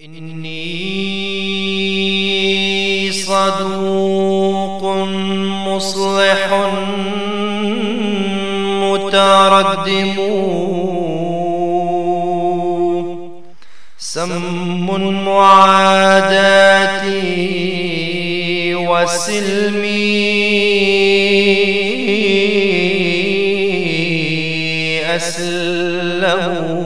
إني صدوق مصلح متردم سم معاداتي وسلمي أسلم.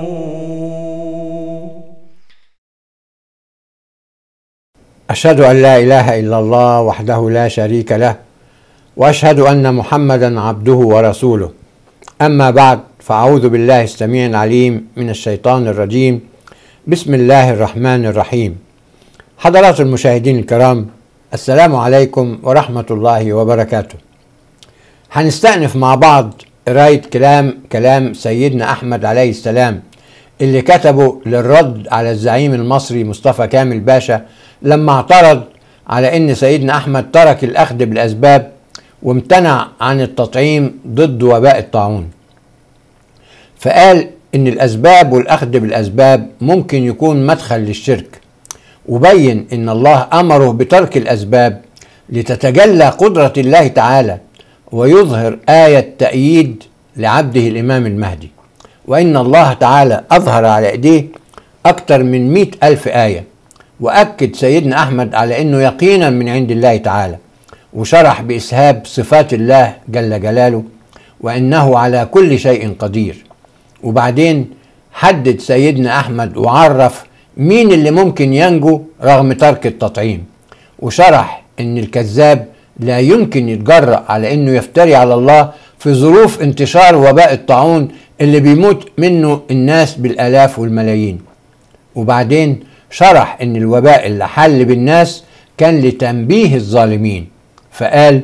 أشهد أن لا إله إلا الله وحده لا شريك له، وأشهد أن محمدا عبده ورسوله. أما بعد، فأعوذ بالله السميع العليم من الشيطان الرجيم. بسم الله الرحمن الرحيم. حضرات المشاهدين الكرام، السلام عليكم ورحمة الله وبركاته. هنستأنف مع بعض قراية كلام سيدنا أحمد عليه السلام اللي كتبه للرد على الزعيم المصري مصطفى كامل باشا لما اعترض على ان سيدنا احمد ترك الاخذ بالاسباب وامتنع عن التطعيم ضد وباء الطاعون. فقال ان الاسباب والاخذ بالاسباب ممكن يكون مدخل للشرك، وبين ان الله امره بترك الاسباب لتتجلى قدرة الله تعالى ويظهر آية تأييد لعبده الامام المهدي، وان الله تعالى اظهر على ايديه اكثر من 100,000 آية. وأكد سيدنا أحمد على أنه يقينا من عند الله تعالى، وشرح بإسهاب صفات الله جل جلاله وأنه على كل شيء قدير. وبعدين حدد سيدنا أحمد وعرف مين اللي ممكن ينجو رغم ترك التطعيم، وشرح أن الكذاب لا يمكن يتجرأ على أنه يفتري على الله في ظروف انتشار وباء الطاعون اللي بيموت منه الناس بالآلاف والملايين. وبعدين شرح ان الوباء اللي حل بالناس كان لتنبيه الظالمين، فقال: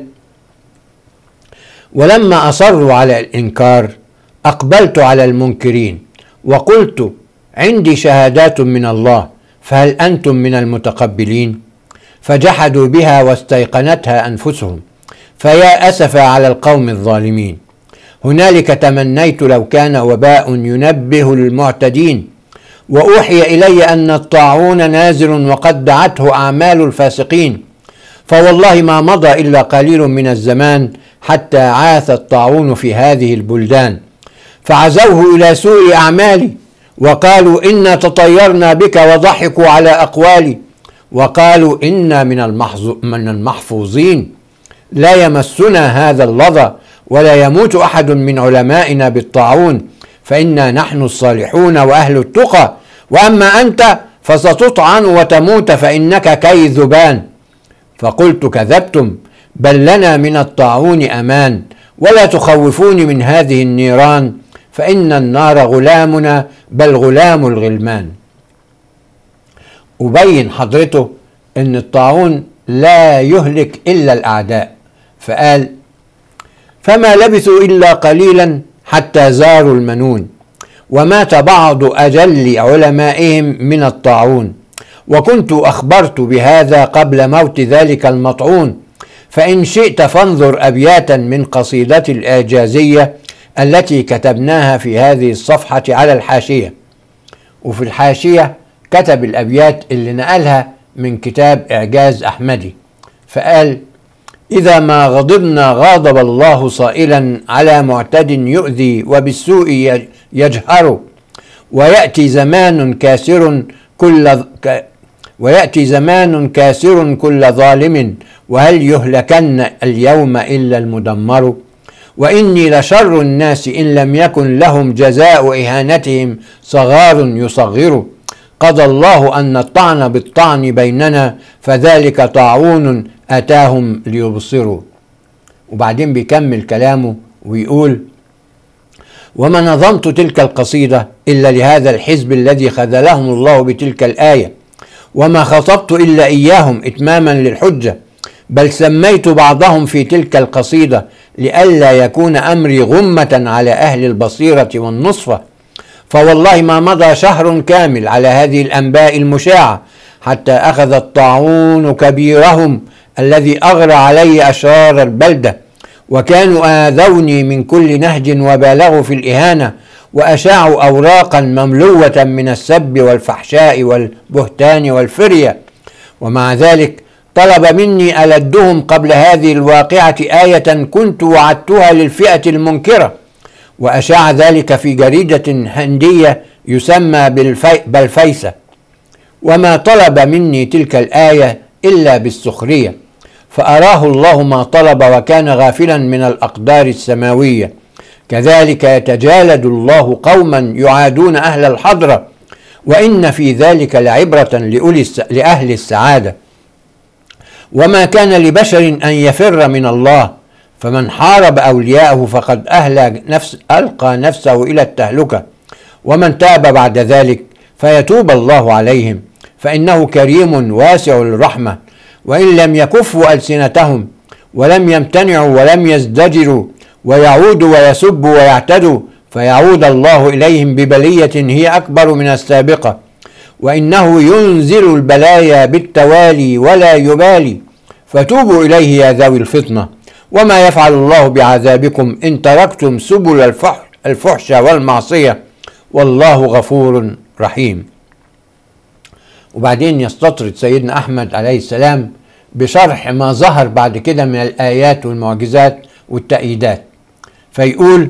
ولما اصروا على الانكار اقبلت على المنكرين وقلت: عندي شهادات من الله، فهل انتم من المتقبلين؟ فجحدوا بها واستيقنتها انفسهم، فيا اسف على القوم الظالمين. هنالك تمنيت لو كان وباء ينبه المعتدين، وأوحي إلي أن الطاعون نازل وقد دعته أعمال الفاسقين، فوالله ما مضى إلا قليل من الزمان حتى عاث الطاعون في هذه البلدان، فعزوه إلى سوء أعمالي وقالوا إنا تطيرنا بك، وضحكوا على أقوالي وقالوا إنا من المحفوظين، لا يمسنا هذا اللظى ولا يموت أحد من علمائنا بالطاعون، فإنا نحن الصالحون وأهل التقى، وأما أنت فستطعن وتموت فإنك كيذبان. فقلت: كذبتم، بل لنا من الطاعون أمان، ولا تخوفوني من هذه النيران، فإن النار غلامنا بل غلام الغلمان. وبين حضرته أن الطاعون لا يهلك إلا الأعداء، فقال: فما لبثوا إلا قليلا حتى زاروا المنون، ومات بعض أجل علمائهم من الطاعون، وكنت أخبرت بهذا قبل موت ذلك المطعون، فإن شئت فانظر أبياتا من قصيدة الإعجازية التي كتبناها في هذه الصفحة على الحاشية. وفي الحاشية كتب الأبيات اللي نقلها من كتاب إعجاز أحمدي، فقال: إذا ما غضبنا غاضب الله صائلا على معتد يؤذي وبالسوء يجهر، ويأتي زمان كاسر كل ظالم، وهل يهلكن اليوم إلا المدمر؟ وإني لشر الناس إن لم يكن لهم جزاء إهانتهم صغار يصغر، قضى الله أن الطعن بالطعن بيننا، فذلك طاعون أتاهم ليبصروا. وبعدين بيكمل كلامه ويقول: وما نظمت تلك القصيدة إلا لهذا الحزب الذي خذلهم الله بتلك الآية، وما خطبت إلا إياهم إتماما للحجة، بل سميت بعضهم في تلك القصيدة لئلا يكون أمري غمة على أهل البصيرة والنصفة. فوالله ما مضى شهر كامل على هذه الأنباء المشاعة حتى أخذ الطاعون كبيرهم الذي أغرى علي أشرار البلدة، وكانوا آذوني من كل نهج وبالغوا في الإهانة، وأشاعوا أوراقا مملوة من السب والفحشاء والبهتان والفرية، ومع ذلك طلب مني ألدهم قبل هذه الواقعة آية كنت وعدتها للفئة المنكرة، وأشاع ذلك في جريدة هندية يسمى بالفيسة، وما طلب مني تلك الآية إلا بالسخرية، فأراه الله ما طلب وكان غافلا من الأقدار السماوية. كذلك يتجالد الله قوما يعادون أهل الحضرة، وإن في ذلك لعبرة لأهل السعادة. وما كان لبشر أن يفر من الله، فمن حارب أولياءه فقد ألقى نفسه إلى التهلكة، ومن تاب بعد ذلك فيتوب الله عليهم، فإنه كريم واسع الرحمة. وإن لم يكفوا ألسنتهم ولم يمتنعوا ولم يزدجروا ويعودوا ويسبوا ويعتدوا، فيعود الله إليهم ببلية هي أكبر من السابقة، وإنه ينزل البلايا بالتوالي ولا يبالي، فتوبوا إليه يا ذوي الفطنة. وما يفعل الله بعذابكم إن تركتم سبل الفحش والمعصية، والله غفور رحيم. وبعدين يستطرد سيدنا أحمد عليه السلام بشرح ما ظهر بعد كده من الآيات والمعجزات والتأييدات، فيقول: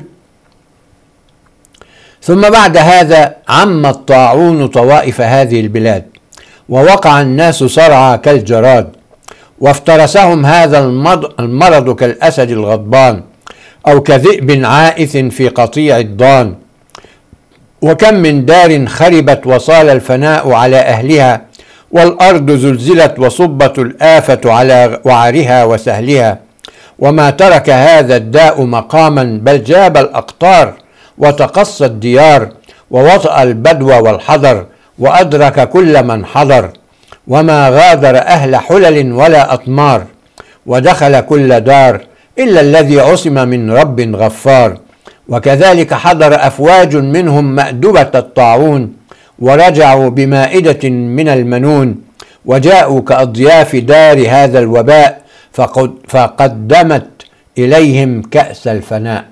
ثم بعد هذا عم الطاعون طوائف هذه البلاد، ووقع الناس صرعى كالجراد، وافترسهم هذا المرض كالأسد الغضبان، أو كذئب عائث في قطيع الضان. وكم من دار خربت وصال الفناء على أهلها، والأرض زلزلت وصبت الآفة على وعرها وسهلها، وما ترك هذا الداء مقاما بل جاب الأقطار، وتقصى الديار، ووطأ البدو والحضر، وأدرك كل من حضر، وما غادر أهل حلل ولا أطمار، ودخل كل دار إلا الذي عصم من رب غفار. وكذلك حضر أفواج منهم مأدبة الطاعون، ورجعوا بمائدة من المنون، وجاءوا كأضياف دار هذا الوباء، فقدمت إليهم كأس الفناء.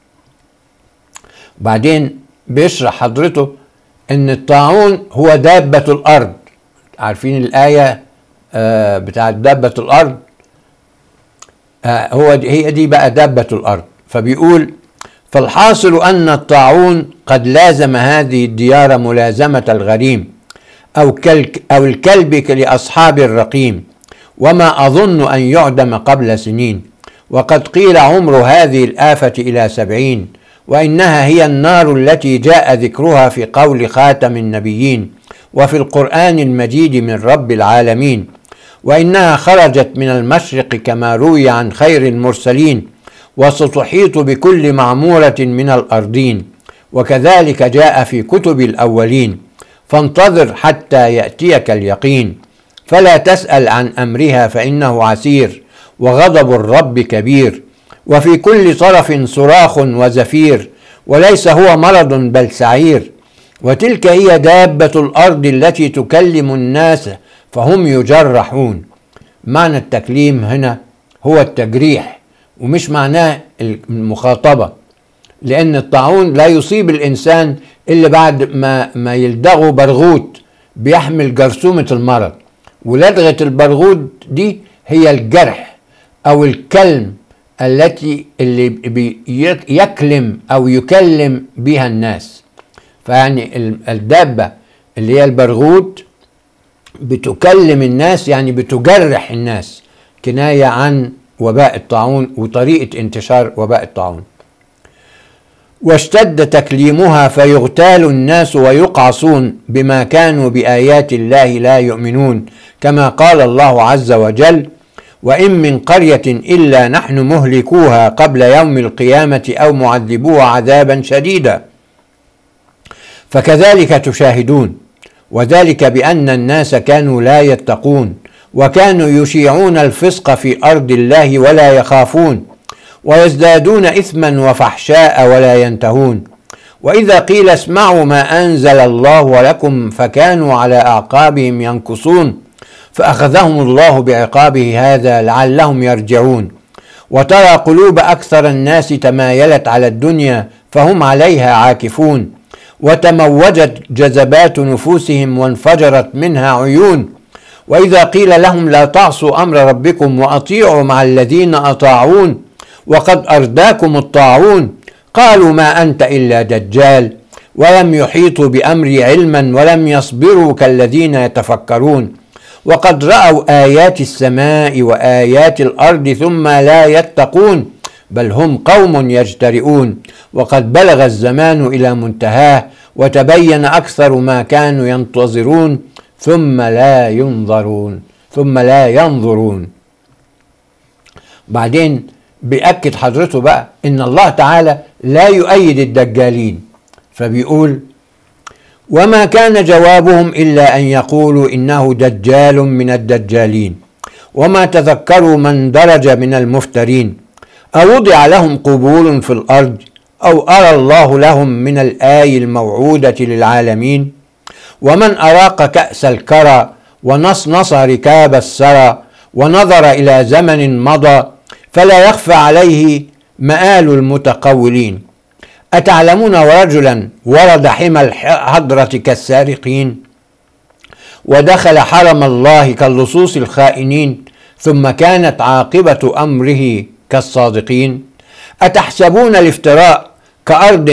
بعدين بيشرح حضرته أن الطاعون هو دابة الأرض. عارفين الآية بتاعت دابة الأرض؟ هي دي بقى دابة الأرض. فبيقول: فالحاصل أن الطاعون قد لازم هذه الديار ملازمة الغريم، أو الكلب لأصحاب الرقيم، وما أظن أن يعدم قبل سنين، وقد قيل عمر هذه الآفة إلى 70، وإنها هي النار التي جاء ذكرها في قول خاتم النبيين وفي القرآن المجيد من رب العالمين، وإنها خرجت من المشرق كما روي عن خير المرسلين، وستحيط بكل معمورة من الأرضين، وكذلك جاء في كتب الأولين، فانتظر حتى يأتيك اليقين، فلا تسأل عن أمرها فإنه عسير، وغضب الرب كبير، وفي كل طرف صراخ وزفير، وليس هو مرض بل سعير. وتلك هي دابة الأرض التي تكلم الناس فهم يجرحون. معنى التكليم هنا هو التجريح، ومش معناه المخاطبة، لأن الطاعون لا يصيب الإنسان إلا بعد ما يلدغه برغوت بيحمل جرثومة المرض، ولدغة البرغوت دي هي الجرح أو الكلم اللي يكلم أو يكلم بها الناس. فيعني الدابة اللي هي البرغوت بتكلم الناس، يعني بتجرح الناس، كناية عن وباء الطاعون وطريقة انتشار وباء الطاعون. واشتد تكليمها فيغتال الناس ويقعصون بما كانوا بآيات الله لا يؤمنون، كما قال الله عز وجل: وإن من قرية إلا نحن مهلكوها قبل يوم القيامة أو معذبوها عذابا شديدا. فكذلك تشاهدون، وذلك بأن الناس كانوا لا يتقون، وكانوا يشيعون الفسق في أرض الله ولا يخافون، ويزدادون إثما وفحشاء ولا ينتهون. وإذا قيل اسمعوا ما أنزل الله لكم فكانوا على أعقابهم ينكصون، فأخذهم الله بعقابه هذا لعلهم يرجعون. وترى قلوب أكثر الناس تمايلت على الدنيا، فهم عليها عاكفون، وتموجت جذبات نفوسهم وانفجرت منها عيون. وإذا قيل لهم لا تعصوا أمر ربكم وأطيعوا مع الذين أطاعون وقد أرداكم الطاعون قالوا ما أنت إلا دجال، ولم يحيطوا بأمري علما ولم يصبروا كالذين يتفكرون، وقد رأوا آيات السماء وآيات الأرض ثم لا يتقون بل هم قوم يجترئون. وقد بلغ الزمان إلى منتهاه وتبين أكثر ما كانوا ينتظرون ثم لا ينظرون. بعدين بيأكد حضرته بقى إن الله تعالى لا يؤيد الدجالين، فبيقول وما كان جوابهم إلا أن يقولوا إنه دجال من الدجالين، وما تذكروا من درج من المفترين، أوضع لهم قبور في الأرض أو أرى الله لهم من الآي الموعودة للعالمين، ومن أراق كأس الكرى ونصنص ركاب السرى ونظر إلى زمن مضى فلا يخفى عليه مآل المتقولين. أتعلمون ورجلا ورد حمى الحضرة كالسارقين ودخل حرم الله كاللصوص الخائنين ثم كانت عاقبة أمره كالصادقين. أتحسبون الافتراء كأرض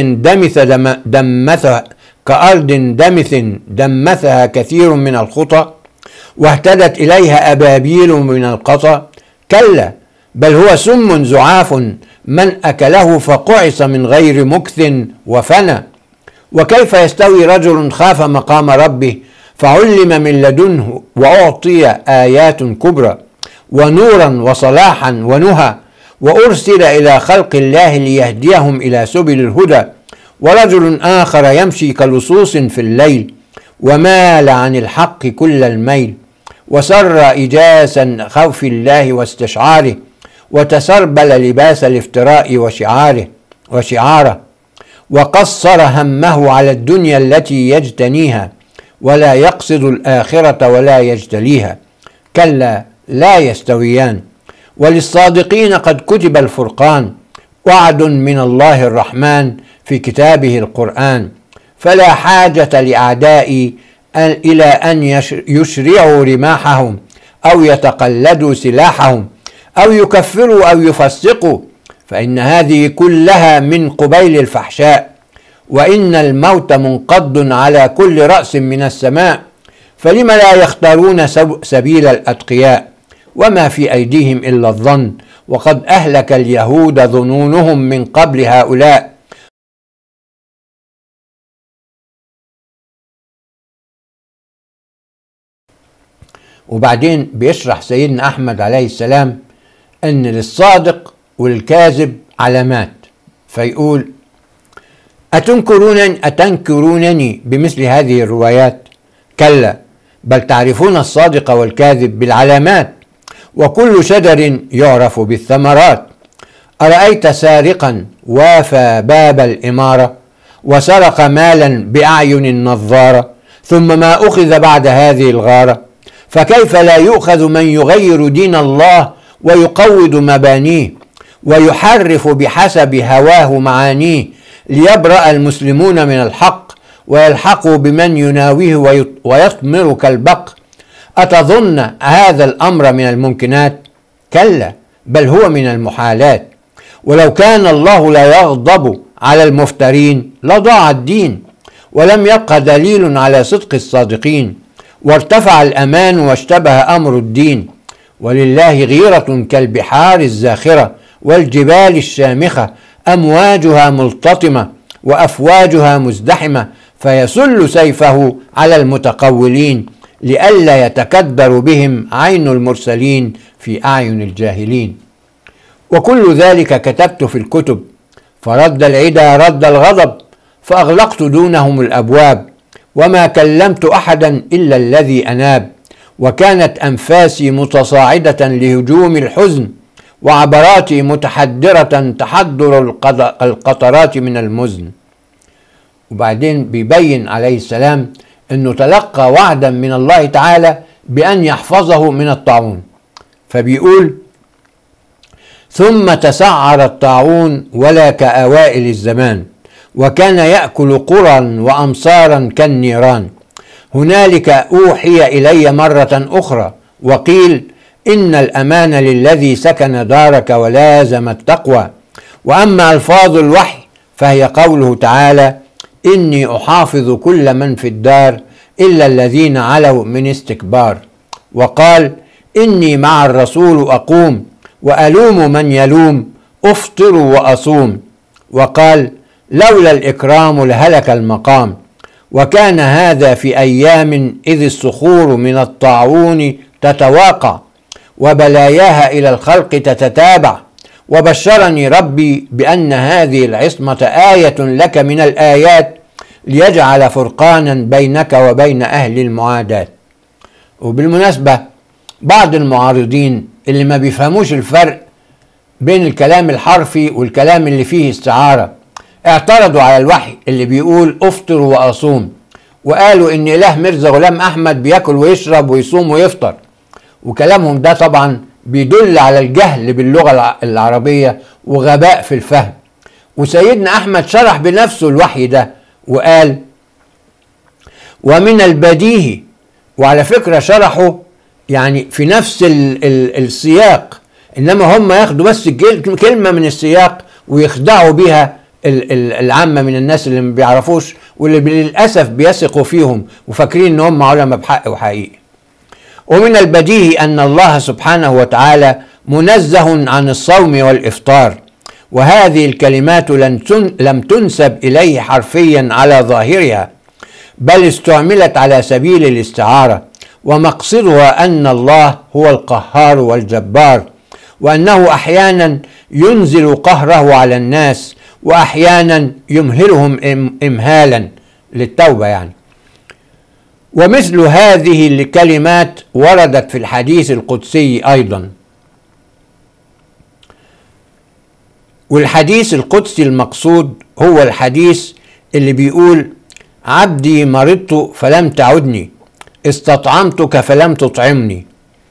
دمث دمثها كثير من الخطى واهتدت إليها أبابيل من القطى، كلا بل هو سم زعاف من أكله فقعص من غير مكث وفنى. وكيف يستوي رجل خاف مقام ربه فعلم من لدنه وأعطي آيات كبرى ونورا وصلاحا ونهى وأرسل إلى خلق الله ليهديهم إلى سبل الهدى، ورجل آخر يمشي كلصوص في الليل ومال عن الحق كل الميل وسر إجاسا خوف الله واستشعاره وتسربل لباس الافتراء وشعاره وقصر همه على الدنيا التي يجتنيها ولا يقصد الآخرة ولا يجتليها، كلا لا يستويان. وللصادقين قد كتب الفرقان وعد من الله الرحمن في كتابه القرآن، فلا حاجة لأعدائي إلى أن يشرعوا رماحهم أو يتقلدوا سلاحهم أو يكفروا أو يفسقوا، فإن هذه كلها من قبيل الفحشاء، وإن الموت منقض على كل رأس من السماء، فلم لا يختارون سبيل الأتقياء وما في أيديهم إلا الظن، وقد أهلك اليهود ظنونهم من قبل هؤلاء. وبعدين بيشرح سيدنا أحمد عليه السلام أن للصادق والكاذب علامات، فيقول أتنكرونني بمثل هذه الروايات؟ كلا بل تعرفون الصادق والكاذب بالعلامات، وكل شجر يعرف بالثمرات. أرأيت سارقا وافى باب الإمارة وسرق مالا بأعين النظارة ثم ما أخذ بعد هذه الغارة، فكيف لا يؤخذ من يغير دين الله ويقوض مبانيه ويحرف بحسب هواه معانيه ليبرأ المسلمون من الحق ويلحقوا بمن يناويه ويطمر كالبق. أتظن هذا الأمر من الممكنات؟ كلا بل هو من المحالات. ولو كان الله لا يغضب على المفترين لضاع الدين ولم يبقى دليل على صدق الصادقين، وارتفع الأمان واشتبه أمر الدين. ولله غيرة كالبحار الزاخرة والجبال الشامخة أمواجها ملتطمة وأفواجها مزدحمة، فيسل سيفه على المتقولين لئلا يتكدر بهم عين المرسلين في أعين الجاهلين. وكل ذلك كتبت في الكتب، فرد العدا رد الغضب فأغلقت دونهم الأبواب، وما كلمت أحدا إلا الذي أناب، وكانت أنفاسي متصاعدة لهجوم الحزن وعبراتي متحدرة تحدر القطرات من المزن. وبعدين بيبين عليه السلام أنه تلقى وعدا من الله تعالى بأن يحفظه من الطاعون، فبيقول ثم تسعر الطاعون ولا كأوائل الزمان، وكان يأكل قرى وأمصارا كالنيران. هنالك أوحي إلي مرة أخرى وقيل إن الأمان للذي سكن دارك ولازم التقوى. وأما ألفاظ الوحي فهي قوله تعالى إني أحافظ كل من في الدار إلا الذين علوا من استكبار. وقال إني مع الرسول أقوم وألوم من يلوم أفطر وأصوم. وقال لولا الإكرام لهلك المقام. وكان هذا في أيام إذ الصخور من الطاعون تتواقع وبلاياها إلى الخلق تتتابع. وبشرني ربي بأن هذه العصمة آية لك من الآيات ليجعل فرقانا بينك وبين أهل المعاداة. وبالمناسبة بعض المعارضين اللي ما بيفهموش الفرق بين الكلام الحرفي والكلام اللي فيه استعارة اعترضوا على الوحي اللي بيقول أفطر وأصوم، وقالوا إن إله ميرزا غلام أحمد بياكل ويشرب ويصوم ويفطر، وكلامهم ده طبعا بيدل على الجهل باللغة العربية وغباء في الفهم. وسيدنا أحمد شرح بنفسه الوحي ده وقال ومن البديهي، وعلى فكرة شرحه يعني في نفس السياق، إنما هم ياخدوا بس كلمة من السياق ويخدعوا بيها العامة من الناس اللي ما بيعرفوش واللي للأسف بيثقوا فيهم وفاكرين إن هم علماء بحق وحقيقي. ومن البديهي أن الله سبحانه وتعالى منزه عن الصوم والإفطار، وهذه الكلمات لم تنسب إليه حرفيا على ظاهرها، بل استعملت على سبيل الاستعارة، ومقصدها أن الله هو القهار والجبار، وأنه أحيانا ينزل قهره على الناس وأحيانا يمهلهم إمهالا للتوبة يعني. ومثل هذه الكلمات وردت في الحديث القدسي أيضا. والحديث القدسي المقصود هو الحديث اللي بيقول عبدي مرضت فلم تعدني، استطعمتك فلم تطعمني.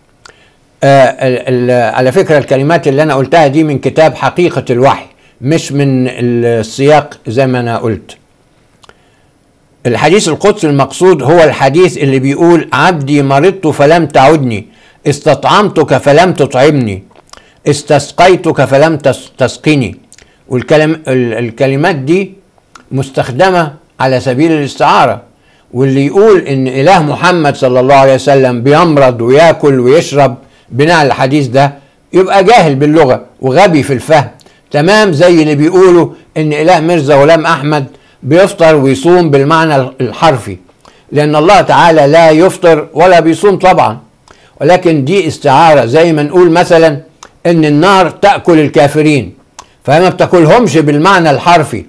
على فكرة الكلمات اللي أنا قلتها دي من كتاب حقيقة الوحي، مش من السياق زي ما أنا قلت. الحديث القدسي المقصود هو الحديث اللي بيقول عبدي مرضت فلم تعدني، استطعمتك فلم تطعمني، استسقيتك فلم تسقني. والكلمات دي مستخدمة على سبيل الاستعارة، واللي يقول ان اله محمد صلى الله عليه وسلم بيمرض وياكل ويشرب بناء على الحديث ده يبقى جاهل باللغة وغبي في الفهم، تمام زي اللي بيقولوا ان اله ميرزا غلام احمد بيفطر ويصوم بالمعنى الحرفي، لان الله تعالى لا يفطر ولا بيصوم طبعا، ولكن دي استعارة. زي ما نقول مثلا ان النار تأكل الكافرين، فهي ما بتاكلهمش بالمعنى الحرفي،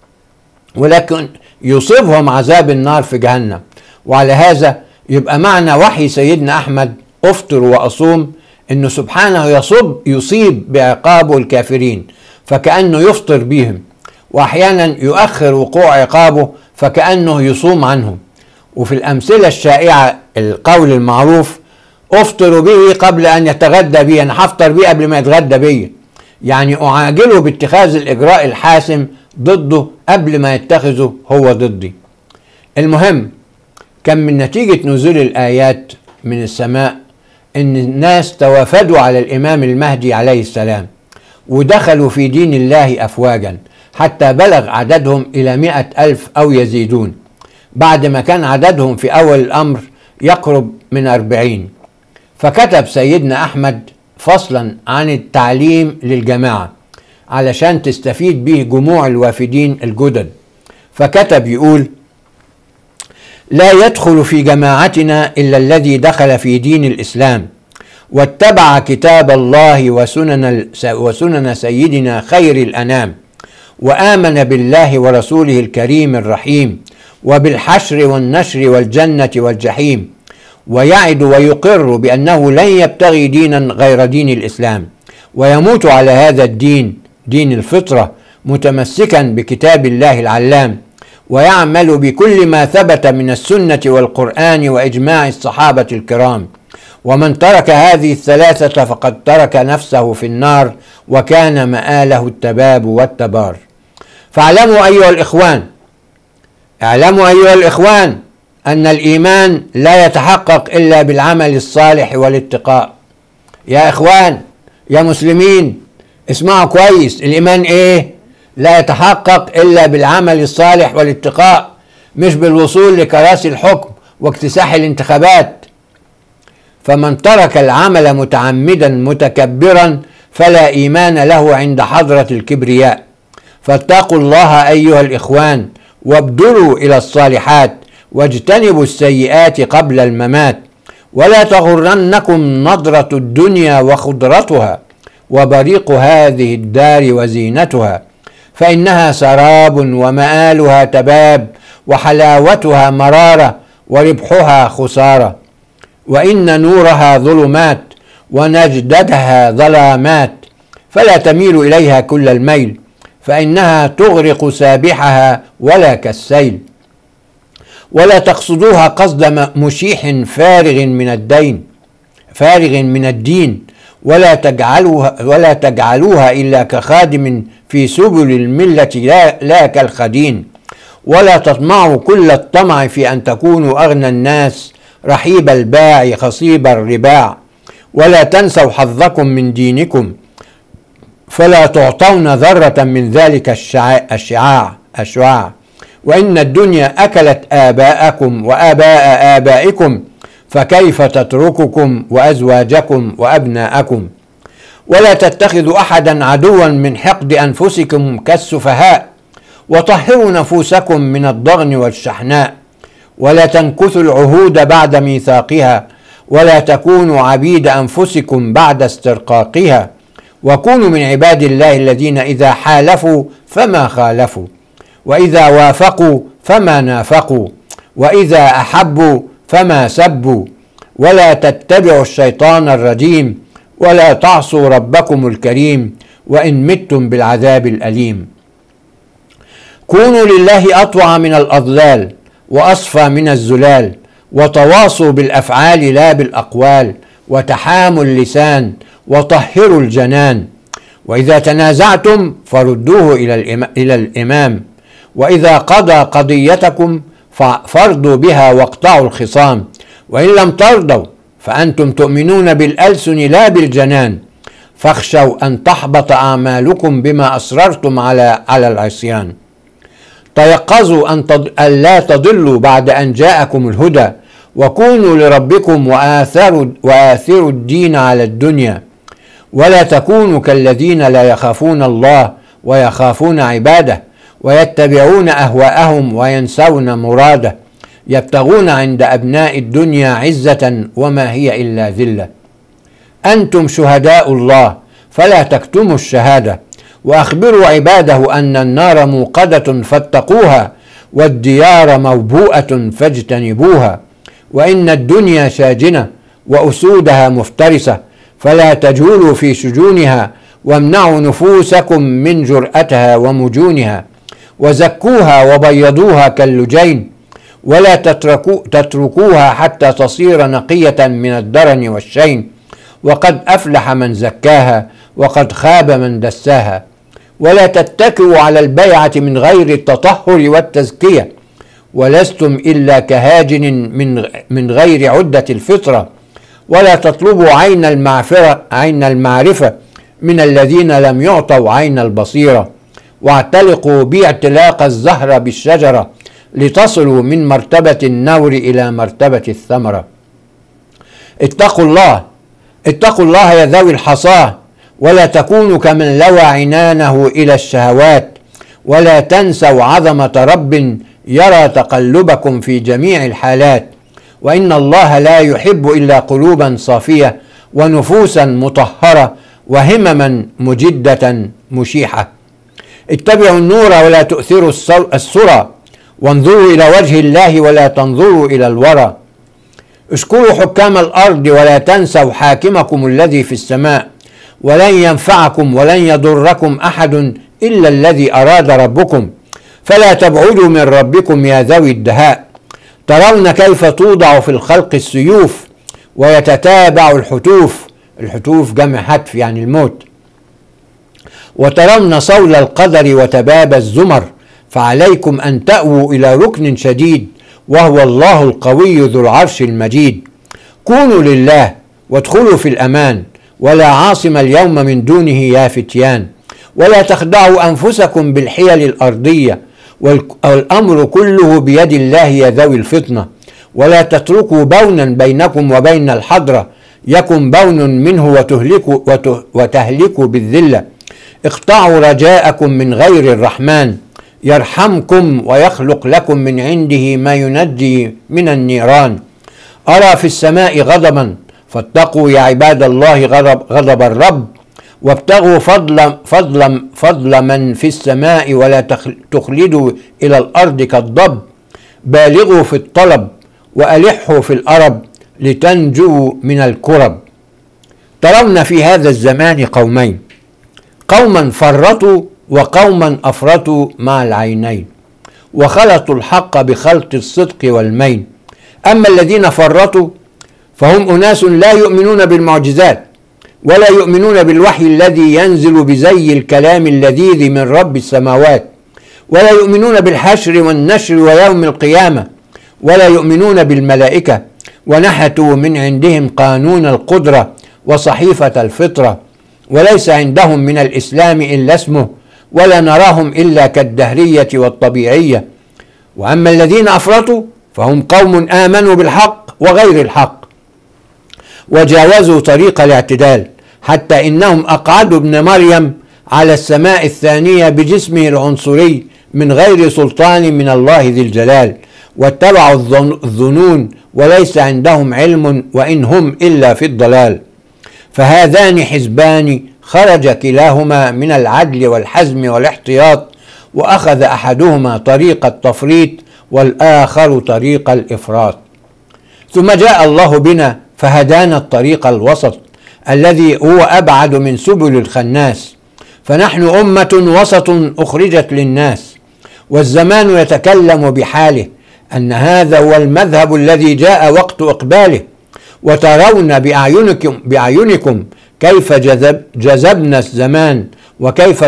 ولكن يصيبهم عذاب النار في جهنم. وعلى هذا يبقى معنى وحي سيدنا أحمد أفطر وأصوم إنه سبحانه يصيب بعقابه الكافرين فكأنه يفطر بهم، وأحيانا يؤخر وقوع عقابه فكأنه يصوم عنهم. وفي الأمثلة الشائعة القول المعروف أفطر به قبل أن يتغدى بي، أنا هفطر بيه قبل ما يتغدى بي، يعني أعاجله باتخاذ الإجراء الحاسم ضده قبل ما يتخذه هو ضدي. المهم كان من نتيجة نزول الآيات من السماء إن الناس توافدوا على الإمام المهدي عليه السلام ودخلوا في دين الله أفواجا حتى بلغ عددهم إلى 100,000 أو يزيدون، بعد ما كان عددهم في أول الأمر يقرب من 40. فكتب سيدنا أحمد فصلا عن التعليم للجماعة علشان تستفيد به جموع الوافدين الجدد، فكتب يقول لا يدخل في جماعتنا إلا الذي دخل في دين الإسلام واتبع كتاب الله وسنن سيدنا خير الأنام، وآمن بالله ورسوله الكريم الرحيم وبالحشر والنشر والجنة والجحيم، ويعد ويقر بأنه لن يبتغي دينا غير دين الإسلام، ويموت على هذا الدين دين الفطرة متمسكا بكتاب الله العلام، ويعمل بكل ما ثبت من السنة والقرآن وإجماع الصحابة الكرام، ومن ترك هذه الثلاثة فقد ترك نفسه في النار وكان مآله التباب والتبار. فاعلموا أيها الإخوان، اعلموا أيها الإخوان أن الإيمان لا يتحقق إلا بالعمل الصالح والاتقاء. يا إخوان يا مسلمين اسمعوا كويس، الإيمان إيه؟ لا يتحقق إلا بالعمل الصالح والاتقاء، مش بالوصول لكراسي الحكم واكتساح الانتخابات. فمن ترك العمل متعمدا متكبرا فلا إيمان له عند حضرة الكبرياء. فاتقوا الله أيها الإخوان وابذلوا إلى الصالحات واجتنبوا السيئات قبل الممات، ولا تغرنكم نضرة الدنيا وخضرتها وبريق هذه الدار وزينتها، فإنها سراب ومآلها تباب وحلاوتها مرارة وربحها خسارة، وإن نورها ظلمات ونجدتها ظلامات، فلا تميل إليها كل الميل، فإنها تغرق سابحها ولا كالسيل. ولا تقصدوها قصد مشيح فارغ من الدين، ولا تجعلوها إلا كخادم في سبل الملة لا كالخدين، ولا تطمعوا كل الطمع في أن تكونوا أغنى الناس رحيب الباع خصيب الرباع، ولا تنسوا حظكم من دينكم، فلا تعطون ذرة من ذلك الشعاع، وإن الدنيا أكلت آباءكم وآباء آبائكم، فكيف تترككم وأزواجكم وأبناءكم. ولا تتخذوا أحدا عدوا من حقد أنفسكم كالسفهاء، وطهروا نفوسكم من الضغن والشحناء، ولا تنكثوا العهود بعد ميثاقها، ولا تكونوا عبيد أنفسكم بعد استرقاقها، وكونوا من عباد الله الذين إذا حالفوا فما خالفوا، وإذا وافقوا فما نافقوا، وإذا أحبوا فما سبوا، ولا تتبعوا الشيطان الرجيم، ولا تعصوا ربكم الكريم، وإن متم بالعذاب الأليم. كونوا لله أطوع من الأضلال وأصفى من الزلال، وتواصوا بالأفعال لا بالأقوال، وتحاموا اللسان، وطهروا الجنان. وإذا تنازعتم فردوه إلى الإمام، وإذا قضى قضيتكم فارضوا بها واقطعوا الخصام، وإن لم ترضوا فأنتم تؤمنون بالألسن لا بالجنان، فاخشوا أن تحبط أعمالكم بما أصررتم على العصيان. تيقظوا أن لا تضلوا بعد أن جاءكم الهدى، وكونوا لربكم وآثروا الدين على الدنيا، ولا تكونوا كالذين لا يخافون الله ويخافون عباده، ويتبعون أهواءهم وينسون مراده، يبتغون عند أبناء الدنيا عزة وما هي إلا ذلة. أنتم شهداء الله فلا تكتموا الشهادة، وأخبروا عباده أن النار موقدة فاتقوها، والديار موبوءة فاجتنبوها، وإن الدنيا شاجنة وأسودها مفترسة، فلا تجولوا في شجونها، وامنعوا نفوسكم من جرأتها ومجونها، وزكوها وبيضوها كاللجين، ولا تتركوها حتى تصير نقية من الدرن والشين، وقد أفلح من زكاها وقد خاب من دساها. ولا تتكئوا على البيعة من غير التطهر والتزكية، ولستم إلا كهاجن من غير عدة الفطرة، ولا تطلبوا عين المعرفة من الذين لم يعطوا عين البصيرة، واعتلقوا باعتلاق الزهرة بالشجرة لتصلوا من مرتبة النور إلى مرتبة الثمرة. اتقوا الله يا ذوي الحصاه، ولا تكونوا كمن لوى عنانه إلى الشهوات، ولا تنسوا عظمة رب يرى تقلبكم في جميع الحالات، وإن الله لا يحب إلا قلوبا صافية ونفوسا مطهرة وهمما مجدة مشيحة. اتبعوا النور ولا تؤثروا السرى، وانظروا إلى وجه الله ولا تنظروا إلى الورى. اشكروا حكام الأرض ولا تنسوا حاكمكم الذي في السماء، ولن ينفعكم ولن يضركم أحد إلا الذي أراد ربكم، فلا تبعدوا من ربكم يا ذوي الدهاء. ترون كيف توضع في الخلق السيوف، ويتتابع الحتوف جمع هتف يعني الموت، وترون صول القدر وتباب الزمر، فعليكم أن تأووا إلى ركن شديد وهو الله القوي ذو العرش المجيد. كونوا لله وادخلوا في الأمان، ولا عاصم اليوم من دونه يا فتيان. ولا تخدعوا أنفسكم بالحيل الأرضية، والأمر كله بيد الله يا ذوي الفطنة. ولا تتركوا بونا بينكم وبين الحضرة يكن بون منه وتهلكوا بالذلة. اقطعوا رجاءكم من غير الرحمن يرحمكم ويخلق لكم من عنده ما ينجي من النيران. أرى في السماء غضبا فاتقوا يا عباد الله غضب الرب، وابتغوا فضل من في السماء ولا تخلدوا إلى الأرض كالضب. بالغوا في الطلب وألحوا في الأرب لتنجوا من الكرب. ترون في هذا الزمان قومين، قوما فرطوا وقوما أفرطوا مع العينين، وخلطوا الحق بخلط الصدق والمين. أما الذين فرطوا فهم أناس لا يؤمنون بالمعجزات، ولا يؤمنون بالوحي الذي ينزل بزي الكلام اللذيذ من رب السماوات، ولا يؤمنون بالحشر والنشر ويوم القيامة، ولا يؤمنون بالملائكة، ونحتوا من عندهم قانون القدرة وصحيفة الفطرة، وليس عندهم من الإسلام إلا اسمه، ولا نراهم إلا كالدهرية والطبيعية. وأما الذين أفرطوا فهم قوم آمنوا بالحق وغير الحق، وجاوزوا طريق الاعتدال، حتى إنهم أقعدوا ابن مريم على السماء الثانية بجسمه العنصري من غير سلطان من الله ذي الجلال، واتبعوا الظنون وليس عندهم علم وإن هم إلا في الضلال. فهذان حزبان خرج كلاهما من العدل والحزم والاحتياط، وأخذ أحدهما طريق التفريط والآخر طريق الإفراط. ثم جاء الله بنا فهدانا الطريق الوسط الذي هو أبعد من سبل الخناس، فنحن أمة وسط أخرجت للناس، والزمان يتكلم بحاله أن هذا هو المذهب الذي جاء وقت إقباله. وترون بأعينكم كيف جذبنا الزمان، وكيف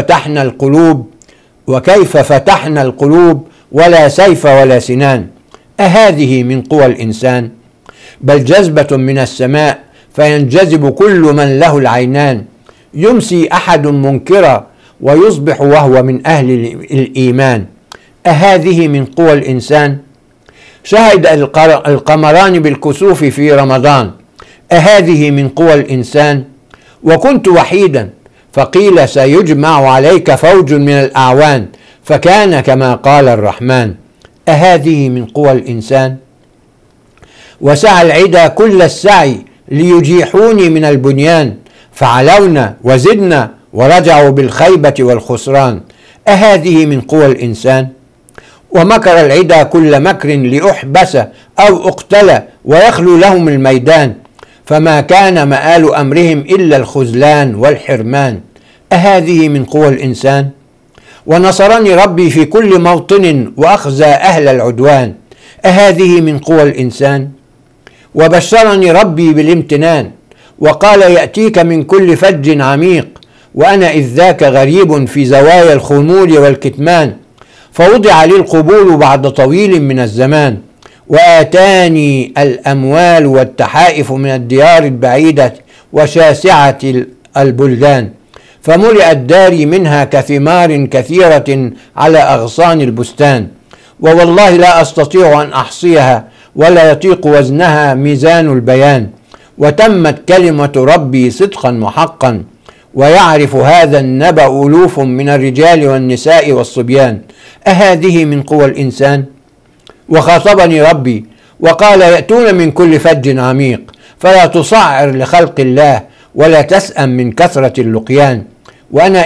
فتحنا القلوب ولا سيف ولا سنان. أهذه من قوى الإنسان؟ بل جذبة من السماء فينجذب كل من له العينان. يمسي أحد منكرا ويصبح وهو من أهل الإيمان. أهذه من قوى الإنسان؟ شهد القمران بالكسوف في رمضان. أهذه من قوى الإنسان؟ وكنت وحيدا فقيل سيجمع عليك فوج من الأعوان، فكان كما قال الرحمن. أهذه من قوى الإنسان؟ وسعى العدا كل السعي ليجيحوني من البنيان، فعلونا وزدنا ورجعوا بالخيبة والخسران. أهذه من قوى الإنسان؟ ومكر العدا كل مكر لأحبس أو أقتل ويخلو لهم الميدان، فما كان مآل أمرهم إلا الخذلان والحرمان. أهذه من قوى الإنسان؟ ونصرني ربي في كل موطن وأخزى أهل العدوان. أهذه من قوى الإنسان؟ وبشرني ربي بالامتنان وقال يأتيك من كل فج عميق، وأنا إذ ذاك غريب في زوايا الخمول والكتمان. فوضع لي القبول بعد طويل من الزمان، وآتاني الأموال والتحائف من الديار البعيدة وشاسعة البلدان، فملئت داري منها كثمار كثيرة على أغصان البستان. ووالله لا أستطيع أن أحصيها ولا يطيق وزنها ميزان البيان. وتمت كلمة ربي صدقا محقا، ويعرف هذا النبأ ألوف من الرجال والنساء والصبيان. أهذه من قوى الإنسان؟ وخاطبني ربي وقال يأتون من كل فج عميق، فلا تصعر لخلق الله ولا تسأم من كثرة اللقيان. وأنا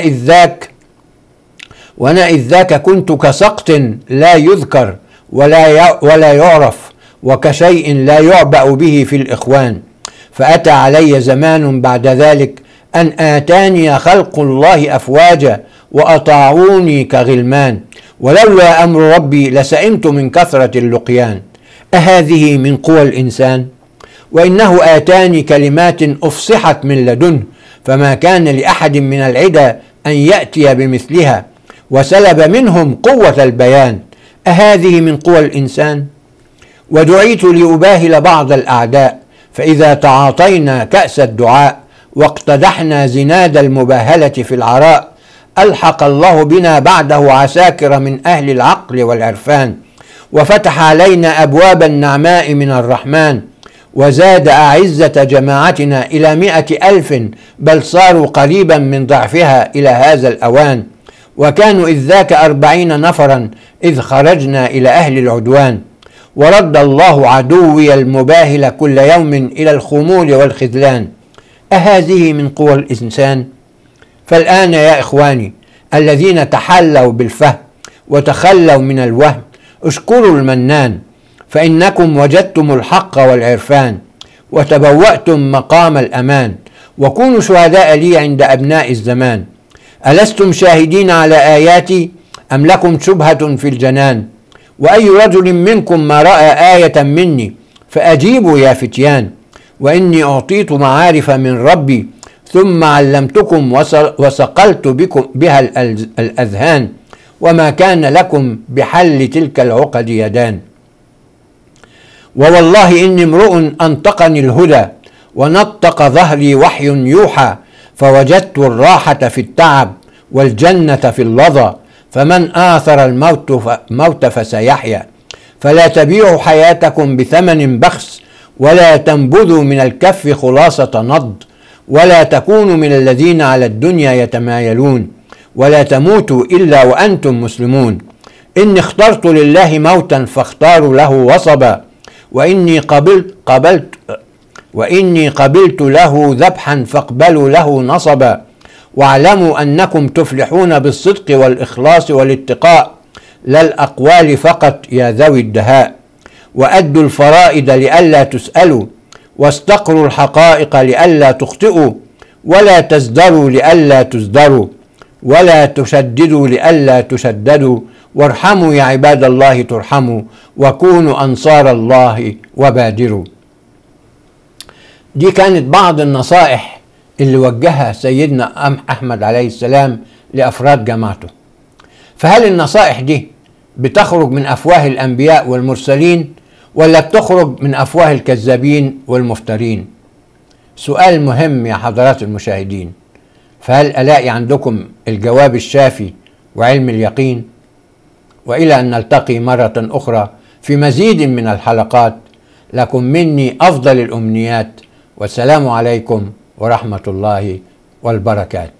إذ ذاك كنت كسقط لا يذكر ولا يعرف، وكشيء لا يعبأ به في الإخوان. فأتى علي زمان بعد ذلك أن آتاني خلق الله أفواجا وأطاعوني كغلمان، ولولا أمر ربي لسئمت من كثرة اللقيان. أهذه من قوى الإنسان؟ وإنه آتاني كلمات أفصحت من لدنه، فما كان لأحد من العدا أن يأتي بمثلها وسلب منهم قوة البيان. أهذه من قوى الإنسان؟ ودعيت لأباهل بعض الأعداء، فإذا تعاطينا كأس الدعاء واقتدحنا زناد المباهلة في العراء ألحق الله بنا بعده عساكر من أهل العقل والعرفان، وفتح علينا أبواب النعماء من الرحمن، وزاد أعزة جماعتنا إلى 100,000، بل صاروا قريبا من ضعفها إلى هذا الأوان، وكانوا إذ ذاك 40 نفرا إذ خرجنا إلى أهل العدوان. ورد الله عدوي المباهل كل يوم إلى الخمول والخذلان. أهذه من قوى الإنسان؟ فالآن يا إخواني الذين تحلوا بالفهم وتخلوا من الوهم، اشكروا المنان، فإنكم وجدتم الحق والعرفان وتبوأتم مقام الأمان، وكونوا شهداء لي عند أبناء الزمان. ألستم شاهدين على آياتي أم لكم شبهة في الجنان؟ وأي رجل منكم ما رأى آية مني فأجيبوا يا فتيان، وإني أعطيت معارف من ربي ثم علمتكم وصقلت بكم بها الأذهان، وما كان لكم بحل تلك العقد يدان. ووالله إني امرؤ أنطقني الهدى ونطق ظهري وحي يوحى، فوجدت الراحة في التعب والجنة في اللظى، فمن آثر الموت فسيحيا. فلا تبيعوا حياتكم بثمن بخس، ولا تنبذوا من الكف خلاصة نض، ولا تكونوا من الذين على الدنيا يتمايلون، ولا تموتوا إلا وأنتم مسلمون. إني اخترت لله موتا فاختاروا له وصبا، وإني قبلت له ذبحا فاقبلوا له نصبا. واعلموا أنكم تفلحون بالصدق والإخلاص والاتقاء، لا الأقوال فقط يا ذوي الدهاء. وأدوا الفرائض لئلا تسألوا، واستقروا الحقائق لئلا تخطئوا، ولا تزدروا لئلا تزدروا، ولا تشددوا لئلا تشددوا، وارحموا يا عباد الله ترحموا، وكونوا أنصار الله وبادروا. دي كانت بعض النصائح اللي وجهها سيدنا أحمد عليه السلام لأفراد جماعته. فهل النصائح دي بتخرج من أفواه الأنبياء والمرسلين، ولا بتخرج من أفواه الكذابين والمفترين؟ سؤال مهم يا حضرات المشاهدين. فهل ألاقي عندكم الجواب الشافي وعلم اليقين؟ وإلى أن نلتقي مرة أخرى في مزيد من الحلقات، لكم مني أفضل الأمنيات، والسلام عليكم ورحمة الله والبركات.